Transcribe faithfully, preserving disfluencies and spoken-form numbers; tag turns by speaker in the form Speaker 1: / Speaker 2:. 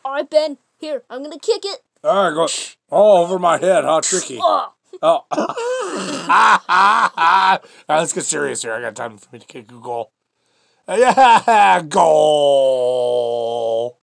Speaker 1: All right, Ben. Here, I'm gonna kick it.
Speaker 2: All right, go. All over my head, huh? Tricky.
Speaker 1: Oh.
Speaker 2: Oh. All right, let's get serious here. I got time for me to kick a goal. Yeah, goal.